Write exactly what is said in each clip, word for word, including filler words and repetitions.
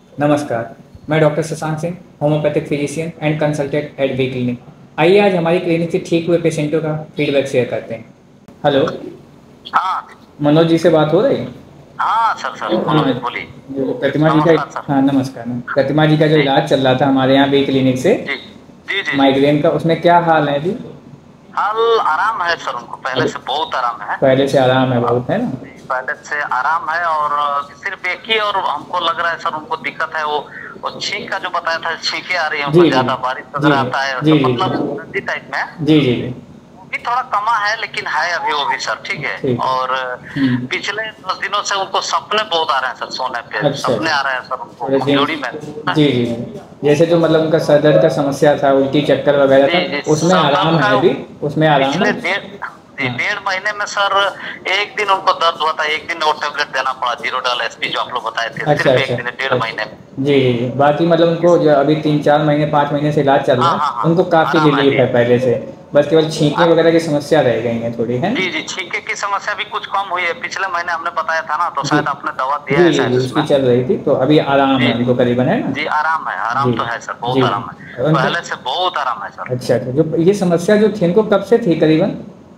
नमस्कार, मैं doctor Shashank Singh, homeopathic physician and consultant at V clinic. आइए आज हमारी क्लिनिक से ठीक हुए पेशेंटों का फीडबैक शेयर करते हैं। हेलो, हाँ मनोज जी से बात हो रही है? हाँ सर सर हाँ, बोलो बोलिए। जो प्रतिमा जी का, नमस्कार सर। हाँ नमस्कार मैम। प्रतिमा जी का जो जी इलाज चल रहा था हमारे यहाँ वी क्लिनिक से, जी जी जी जी। माइग्रेन का, उसमें क्या हाल है जी? हाल आराम है सर, उनको पहले अभी से बहुत आराम है। पहले से आराम है बहुत, है ना? जी, पहले से आराम है और सिर्फ एक ही और हमको लग रहा है सर उनको दिक्कत है, वो वो छींक का जो बताया था, छींके आ रही है जी उनको, जी ज्यादा बारिश जी वगैरह आता है जी तो जी मतलब सर्दी टाइप में है। जी जी जी वो भी थोड़ा कमा है लेकिन है अभी वो भी सर, ठीक है। ठीक है। और हम्म, पिछले दस दिनों से उनको सपने बहुत आ रहे हैं सर, सोने पे अच्छा सपने अच्छा। आ रहे हैं सर उनको थोड़े दिन, कमजोरी में। जी जी जी। जैसे जो मतलब उनका सर दर्द का समस्या था, उल्टी चक्कर वगैरह जी था, जी उसमें सर दर्द आराम का है अभी? उसमें आराम है? पिछले डेढ़ जी हाँ, डेढ़ महीने में सर एक दिन उनको दर्द हुआ था, एक दिन वो टेबलेट देना पड़ा, जीरो डाल एसपी जो आप लोग बताए थे, अच्छा सिर्फ अच्छा एक दिन डेढ़ अच्छा। महीने में। जी जी जी। बाकी मतलब उनको जो अभी तीन चार महीने पाँच महीने से इलाज चल रहा हाँ है, हाँ हाँ उनको काफ़ी आराम है रिलीफ जी। है पहले से। बस केवल छींके अब वगैरह की समस्या रह गई है थोड़ी, है ना? जी जी छींके की समस्या भी कुछ कम हुई है, पिछले महीने हमने बताया था ना, तो जी शायद आपने दवा दिया जी है जी शायद जी, उसकी उसमें। चल रही थी तो अभी आराम जी है जी उनको करीबन, है ना? जी आराम है, आराम जी तो है सर, बहुत जी। आराम है। उनको, पहले से बहुत आराम है सर। अच्छा अच्छा, जो ये समस्या जो थी इनको कब से थी करीबन?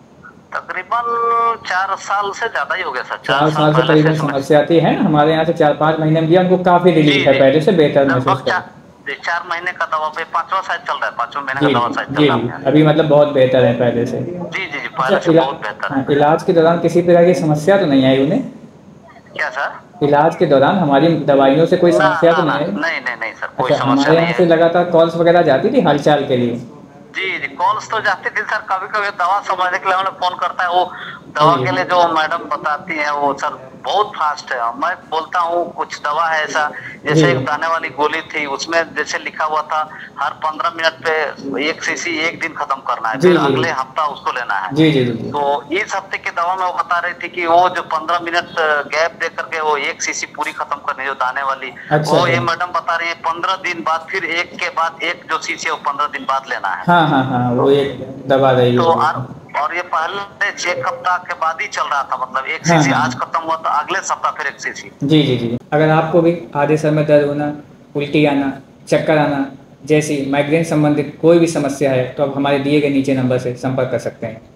तकरीबन चार साल से ज्यादा ही हो गया सर, चार चार साल साल से पहले से करीबन समस्या। समस्या आती है ना, हमारे यहाँ से चार पाँच महीने में दिया, उनको काफ़ी जी रिलीफ है, जी पहले से बेहतर महसूस लगभग कर। चार जी चार महीने का दवा पे पांचवा शायद चल रहा है, पांचवा महीने जी का दवा जी शायद चल जी रहा है जी, आपके यहाँ। अभी मतलब बहुत बेहतर है पहले से। जी जी जी अच्छा, पहले से इला, बहुत बेहतर हाँ, है। इलाज के दौरान किसी तरह की समस्या तो नहीं आई उन्हें? क्या सर? इलाज के दौरान हमारी दवाइयों से कोई ना समस्या तो ना ना नहीं आई? नहीं नहीं नहीं सर, कोई अच्छा, समस्या हमारे नहीं यहाँ है। से लगातार कॉल्स वगैरह जाती थी हालचाल के लिए? जी जी कॉल्स तो जाती थी सर, कभी कभी दवा समझने के लिए उन्हें फोन करता है, वो दवा जी के लिए जो मैडम बताती है वो सर बहुत फास्ट है। मैं बोलता हूँ कुछ दवा है ऐसा, जी जैसे एक दाने वाली गोली थी उसमें जैसे लिखा हुआ था हर पंद्रह मिनट पे एक शीशी एक दिन खत्म करना है, जी फिर जी अगले हफ्ता उसको लेना है। जी जी जी जी। तो इस हफ्ते की दवा में वो बता रही थी कि वो जो पंद्रह मिनट गैप दे करके वो एक शीशी पूरी खत्म करनी है, जो दाने वाली, अच्छा वो अच्छा। ये मैडम बता रही है पंद्रह दिन बाद फिर एक के बाद एक जो शीशी है वो पंद्रह दिन बाद लेना है। हाँ हाँ हाँ, तो वो एक दवा रही तो होगी। और और ये पहले एक हफ्ता के बाद ही चल रहा था, मतलब एक हाँ सीसी हाँ आज खत्म हुआ तो अगले सप्ताह फिर एक सीसी। जी जी जी। अगर आपको भी आधे सर में दर्द होना, उल्टी आना, चक्कर आना जैसी माइग्रेन संबंधित कोई भी समस्या है तो आप हमारे दिए गए नीचे नंबर से संपर्क कर सकते हैं।